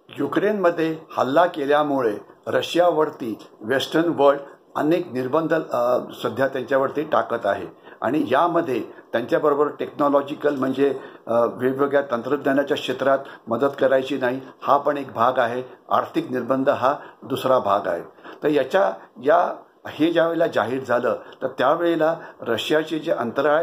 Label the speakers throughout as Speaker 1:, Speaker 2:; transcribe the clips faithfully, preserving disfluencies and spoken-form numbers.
Speaker 1: युक्रेनमध्ये हल्ला केल्यामुळे रशियावरती western world अनेक निर्बंध सध्या त्यांच्यावरती टाकत आहे आणि यामध्ये त्यांच्याबरोबर टेक्नॉलॉजिकल म्हणजे वेगवेगळ्या तंत्रज्ञानाच्या क्षेत्रात मदत करायची नाही हा पण एक भाग आहे. आर्थिक निर्बंध हा दुसरा भाग आहे. तर याच्या या हे ज्यावेळेला जाहीर झालं तर त्यावेळेला रशियाचे जे अंतराळ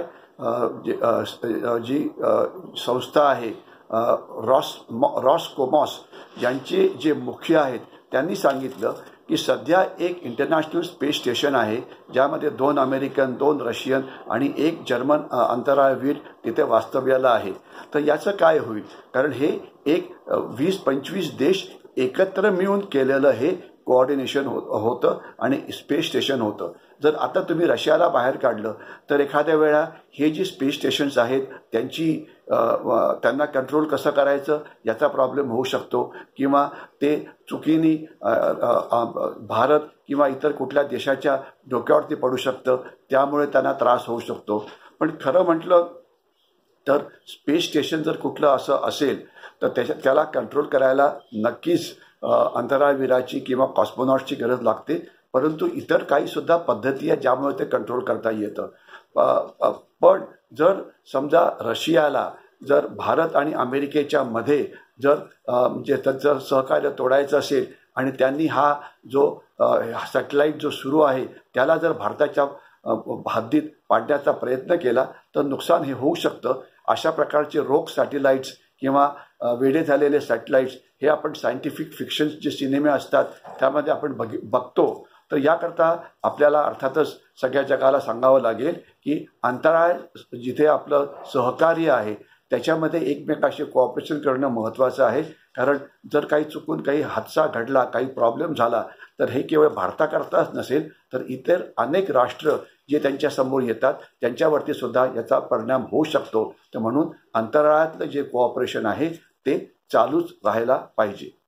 Speaker 1: जी संस्था आहे रॉस रॉसकोमॉस यांचे जे मुख्य आहेत त्यांनी सांगितलं की सध्या एक इंटरनॅशनल स्पेस स्टेशन आहे ज्यामध्ये दोन अमेरिकन, दोन रशियन आणि एक जर्मन अंतराळवीर तिथे वास्तव्याला आहे. तर याचं काय होईल, कारण हे एक वीस पंचवीस देश एकत्र मिळून केलेलं हे कोऑर्डिनेशन हो होतं आणि स्पेस स्टेशन होतं. जर आता तुम्ही रशियाला बाहेर काढलं तर एखाद्या वेळा हे जी स्पेस स्टेशन्स आहेत त्यांची त्यांना कंट्रोल कसं करायचं याचा प्रॉब्लेम होऊ शकतो किंवा ते चुकीने भारत किंवा इतर कुठल्या देशाच्या डोक्यावरती पडू शकतं, त्यामुळे त्यांना त्रास होऊ शकतो. पण खरं म्हटलं तर स्पेस स्टेशन जर कुठलं असं असेल तर त्याच्या त्याला कंट्रोल करायला नक्कीच अंतराळवीराची किंवा कॉस्मोनॉटची गरज लागते, परंतु इतर काही सुद्धा पद्धती आहेत ज्यामुळे ते कंट्रोल करता येतं. पण जर समजा रशियाला जर भारत आणि अमेरिकेच्या मध्ये जर म्हणजे त्यांचं सहकार्य तोडायचं असेल आणि त्यांनी हा जो सॅटेलाईट जो सुरू आहे त्याला जर भारताच्या हद्दीत पाडण्याचा प्रयत्न केला तर नुकसान हे होऊ शकतं. अशा प्रकारचे रोख सॅटेलाइट्स किंवा वेडे झालेले सॅटेलाइट्स हे आपण सायंटिफिक फिक्शन्स जे सिनेमे असतात त्यामध्ये आपण बघ बघतो. तर याकरता आपल्याला अर्थातच सगळ्या जगाला सांगावं लागेल की अंतराळ जिथे आपलं सहकार्य आहे त्याच्यामध्ये एकमेकाशी कोऑपरेशन करणं महत्त्वाचं आहे. कारण जर काही चुकून काही हादसा घडला, काही प्रॉब्लेम झाला तर हे केवळ भारताकरताच नसेल तर इतर अनेक राष्ट्र जे त्यांच्यासमोर येतात त्यांच्यावरती सुद्धा याचा परिणाम होऊ शकतो. तर म्हणून अंतराळातलं जे कोऑपरेशन आहे ते चालूच राहायला पाहिजे.